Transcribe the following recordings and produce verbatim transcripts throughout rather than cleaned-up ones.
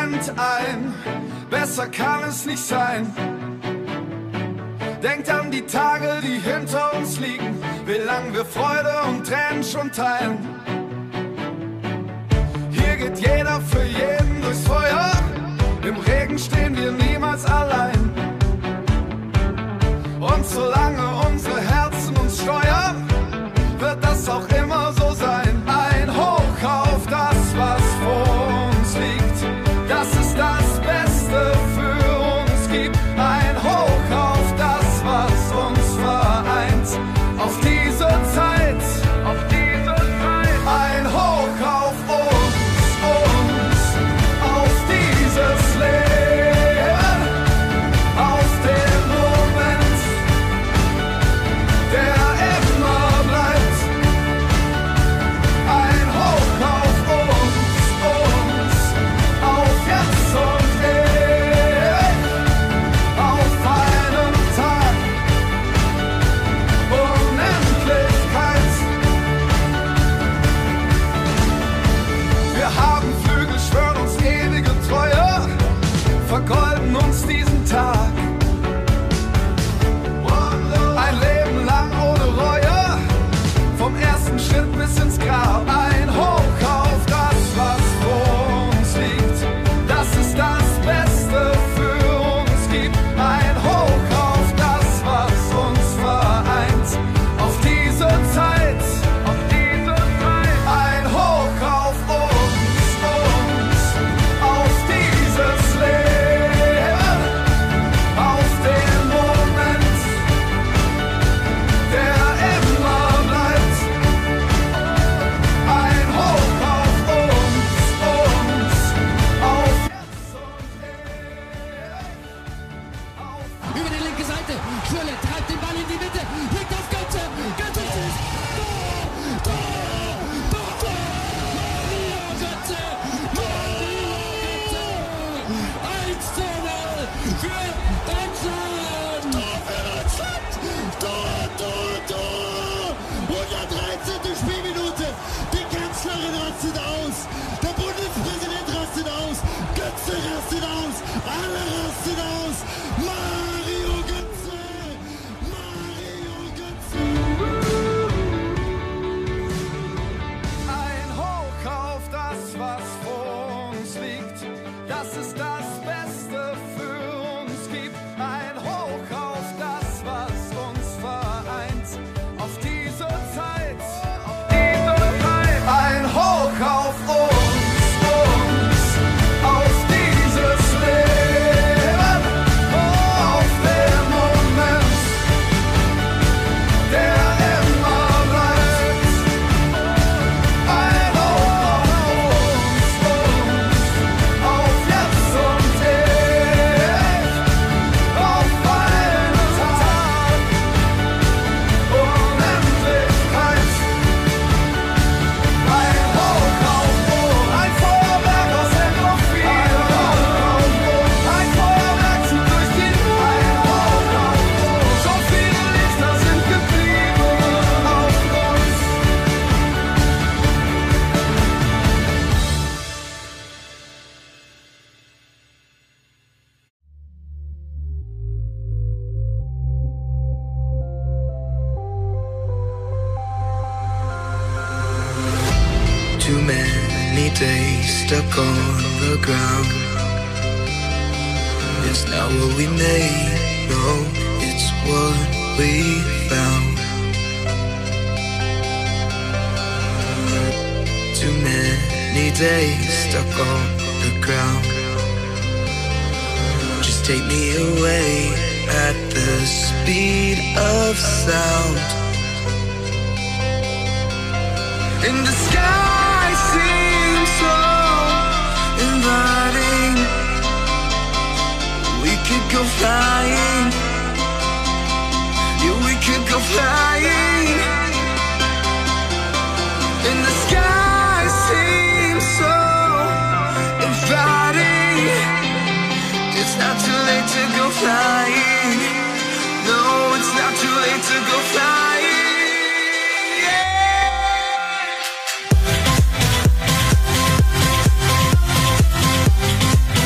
Moment ein, besser kann es nicht sein. Denkt an die Tage, die hinter uns liegen, wie lang wir Freude und Tränen schon teilen. Hier geht jeder für jeden durchs Feuer, im Regen stehen wir niemals allein. Und solange unsere Herzen uns steuern, wird das auch immer so sein. Ein Hoch auf das, was vor uns liegt, das ist das Beste für uns gibt. Ein Hoch auf das, was uns vereint, auf diese Zeit, auf diese Zeit. Ein Hoch auf uns, uns, auf dieses Leben, auf den Moment, der immer bleibt. Ein Hoch auf uns, uns, auf jetzt und ewig, auf einen Tag, Unendlichkeit. Wir haben Flügel, schwören uns ewige Treue, vergolden uns diesen Tag. Ein Leben lang ohne Reue, vom ersten Schritt bis ins Grab. Ein Hoch auf das, was vor uns liegt, das ist das Beste für uns gibt. Ein Hoch auf das, was uns vereint, auf diese Zeit, auf diese Zeit. Ein Hoch auf uns, uns, auf dieses Leben, auf den Moment, der immer bleibt. Ein Hoch auf uns, uns, auf jetzt und ewig, auf Über die linke Seite. Schürrle treibt den Ball in die Mitte. Blickt auf Götze. Götze schießt. Tor! Tor! Tor! Tor! Mario Götze! Mario Götze! eins zu null für Deutschland! Tor für Deutschland! Tor, Tor, Tor! hundertdreizehnte Spielminute. Die Kanzlerin rastet aus. Der Bundespräsident rastet aus. Götze rastet aus. Alle rasten aus. Mario Götze! Mario Götze! Ein Hoch auf das, was vor uns liegt, das ist das Beste für uns gibt. Ein Hoch auf das, was uns vereint, auf diese Zeit, auf diese Zeit. Ein Hoch auf uns, uns, auf dieses Leben, auf den Moment, der immer bleibt. Ein Hoch auf uns, uns, auf jetzt und ewig, auf einen Tag, Unendlichkeit. Ein Hoch auf uns, ein Feuerwerk aus Endorphin. Ein Hoch auf uns, ein Feuerwerk zieht durch die Luft. Ein Hoch auf uns, so viele Lichter sind geblieben auf uns. Too many days stuck on the ground. It's not what we made, no, it's what we found. Too many days stuck on the ground. Just take me away at the speed of sound. And the sky seems so inviting. We could go flying. Yeah, we could go flying. And the sky seems so inviting. It's not too late to go flying. No, it's not too late to go flying. Yeah.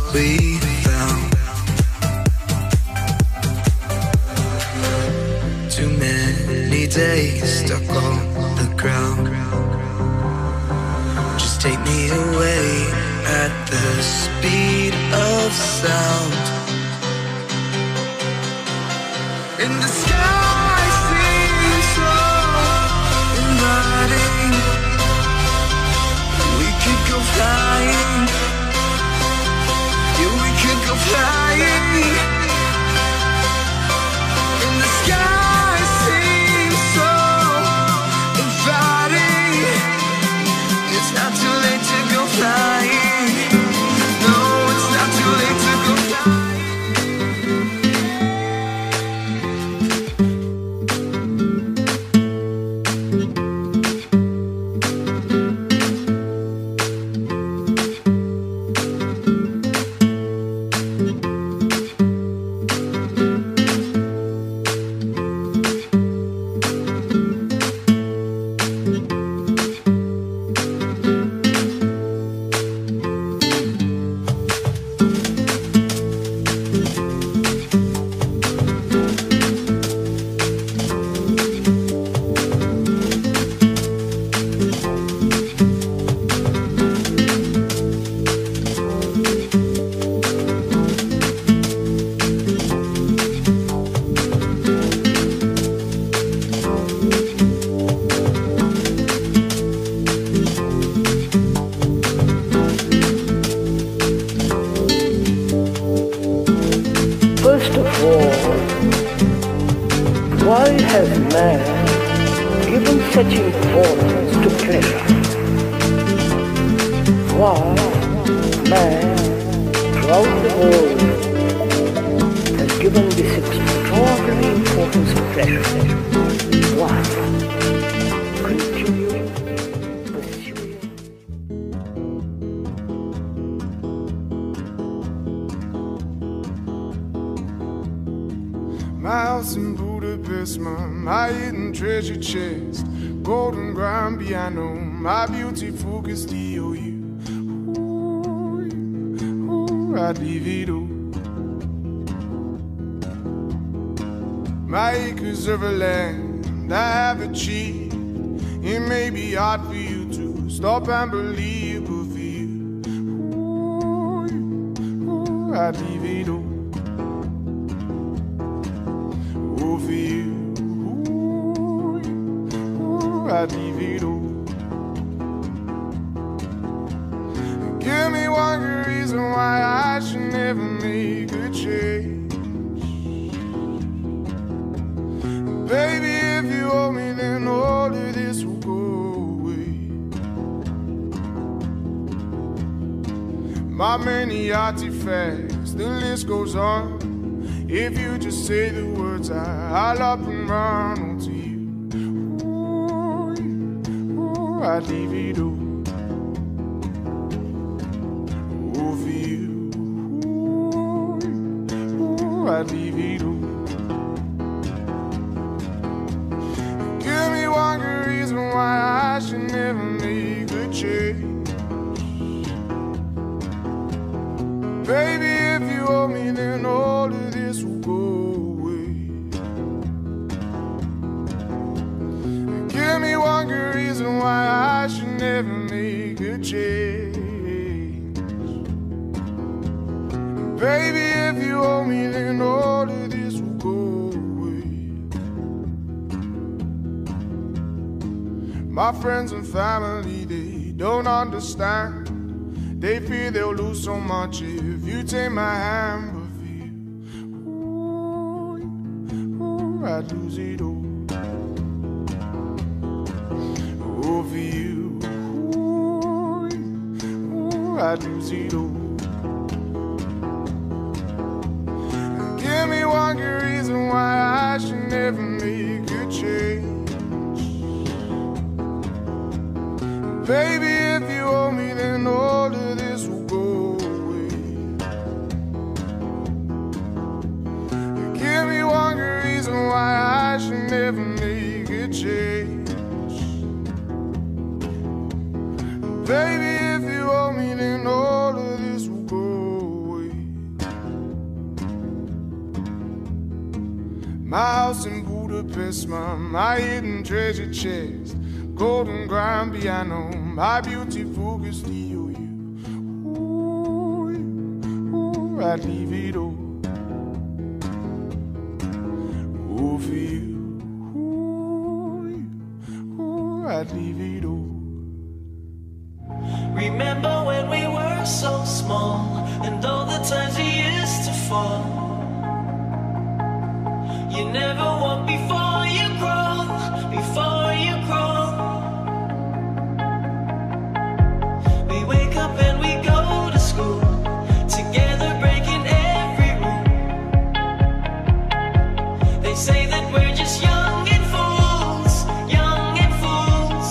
we found. Too many days stuck on the ground. Just take me away at the speed of sound. In the sky seems so inviting. We could go flying. Yeah, we could go flying. In the sky seems so inviting. It's not too late to go flying. No, it's not too late to go flying. My house in Budapest, my, my hidden treasure chest, golden grand piano, my beautiful Castillo, you. Ooh, you, ooh, I'd leave it all. My acres of a land I have achieved. It may be hard for you to stop and believe, but for you, ooh, you, ooh, I'd leave it all. For you, ooh, ooh, I'd leave it all. Give me one good reason why I should never make a change. Baby, if you owe me, then all of this will go away. My many artifacts, the list goes on. If you just say the words, I, I'll up and run onto you. Ooh, ooh, I'd leave it all. Oh, for you, ooh, ooh, I'd leave it all. Give me one good reason why I should never make a change. Baby, if you owe me, then all of this will go away. Give me one good reason why I should never make a change. Baby, if you owe me, then all of this will go away. My friends and family, they don't understand. They fear they'll lose so much if you take my hand. But for you, ooh, ooh, I'd lose it all. Oh, for you, ooh, ooh, I'd lose it all. Give me one good reason why I should never make a change. Baby, if you owe me, then all of this will go away. Give me one good reason why I should never make a change. Baby, if you owe me, then all of this will go away. My house in Budapest, my, my hidden treasure chest, golden grand piano, my beautiful Castillo. Ooh, ooh, I'd leave it all, ooh, for you. Ooh, ooh, I'd leave it all. Remember when we were so small, and all the times we used to fall. You never walk before you crawl, before you crawl. We wake up and we go to school, together breaking every rule. They say that we're just young and fools, young and fools.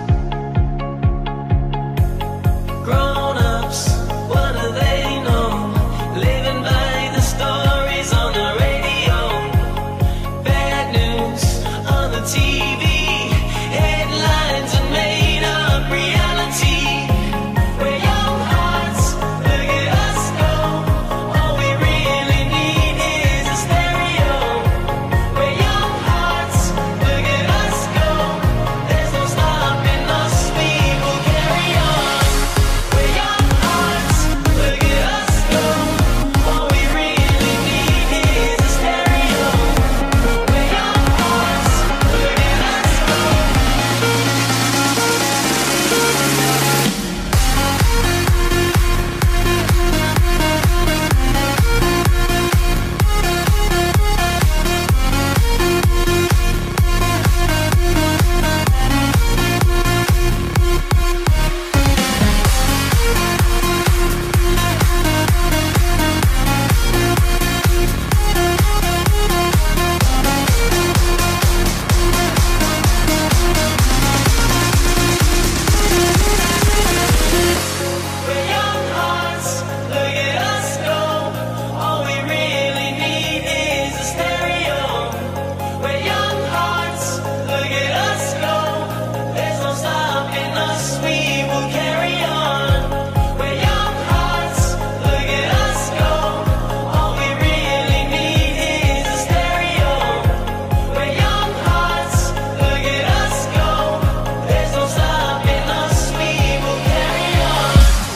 Grown-ups, what do they know? Living by the stories on the radio, bad news on the T V, headlines and made-up reality. We're young hearts, look at us go. All we really need is a stereo. We're young hearts, look at us go. There's no stopping us, we will carry on. We're young hearts, look at us go. All we really need is a stereo. We're young hearts, look at us go. We're young hearts, look at us go. All we really need is a stereo. We're young hearts, look at us go. There's no stopping us, we will carry on. We're young hearts, look at us go. All we really need is a stereo. We're young hearts, look at us go. There's no stopping us, we will carry on.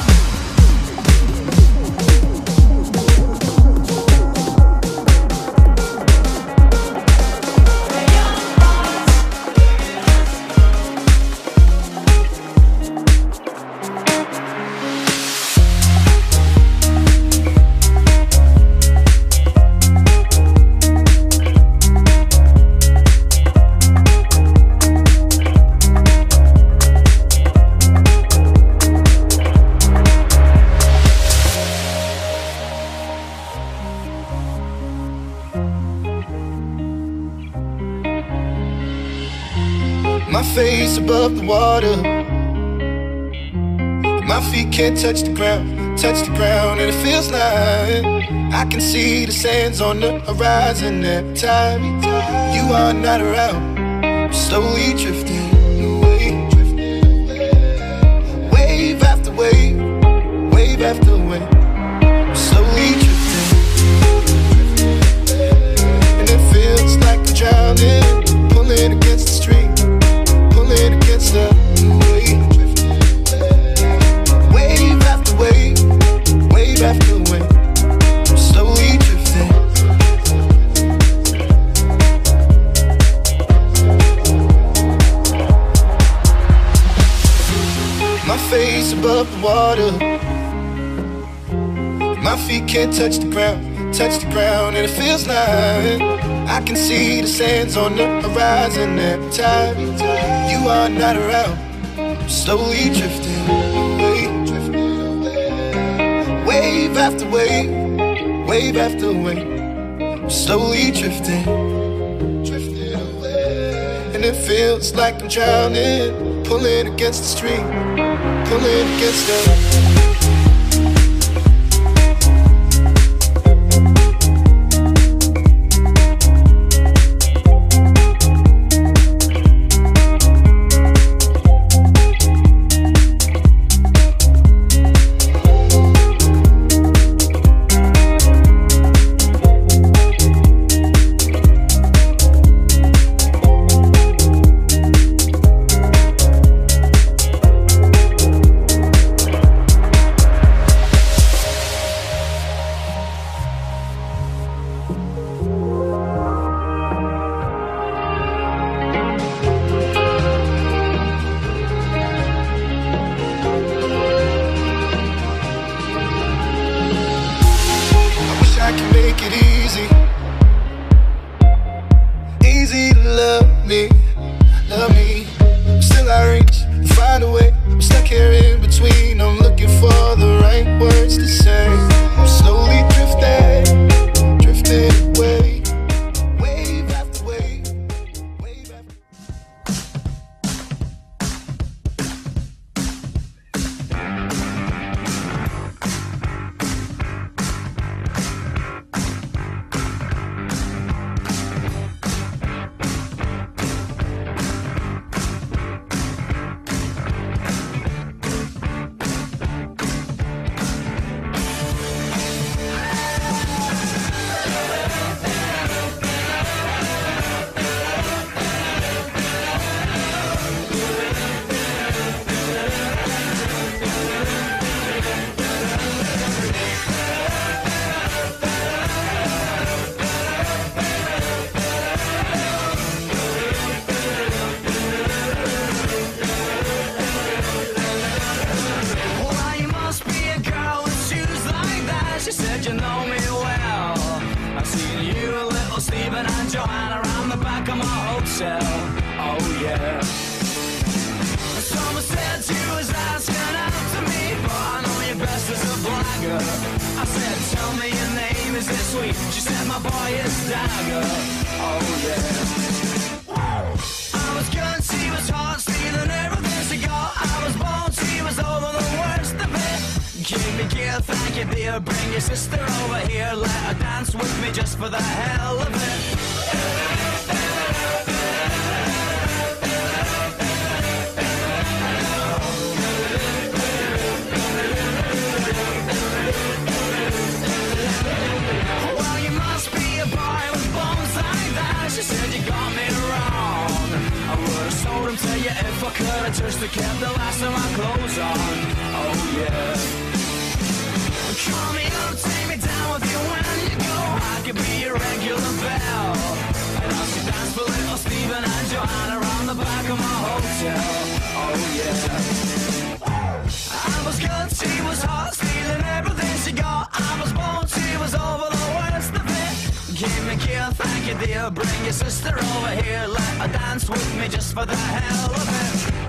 My face above the water, my feet can't touch the ground, touch the ground, and it feels like I can see the sands on the horizon every time you are not around. I'm slowly drifting away, wave after wave, wave after wave. I'm slowly drifting, and it feels like I'm drowning, pulling against the stream, pulling against the wave. Wave after wave, wave after wave. I'm slowly drifting. My face above the water, my feet can't touch the ground, touch the ground, and it feels like I can see the sands on the horizon every time you are not around. I'm slowly drifting away, wave after wave, wave after wave. I'm slowly drifting, drifting away, and it feels like I'm drowning, pulling against the stream, pulling against the. make it easy. Easy to love me, love me. Still I reach and find a way. I'm stuck here in between. I'm looking for the right words to say. I'm slowly drifting, drifting away. Wave after wave, wave after oh yeah. Someone said you was asking after me, but I know you best as a blagger. I said, tell me your name, is it sweet? She said, my boy is Dagger. Oh yeah. I was good, she was hot, stealing everything she got. I was born, she was over the worst of it. Give me gear, thank you dear. Bring your sister over here, let her dance with me just for the hell of it. She said you got me wrong. I would've sold him to you if I could've just kept the last of my clothes on. Oh yeah. Call me up, take me down with you when you go. I could be your regular belle. And I'll see dance for little Stephen and Joanna around the back of my hotel. Oh yeah. I was good, she was hot, stealing everything she got. I was born, she was over the worst of it. Give me care, thank you dear. Bring your sister over here, let her dance with me just for the hell of it.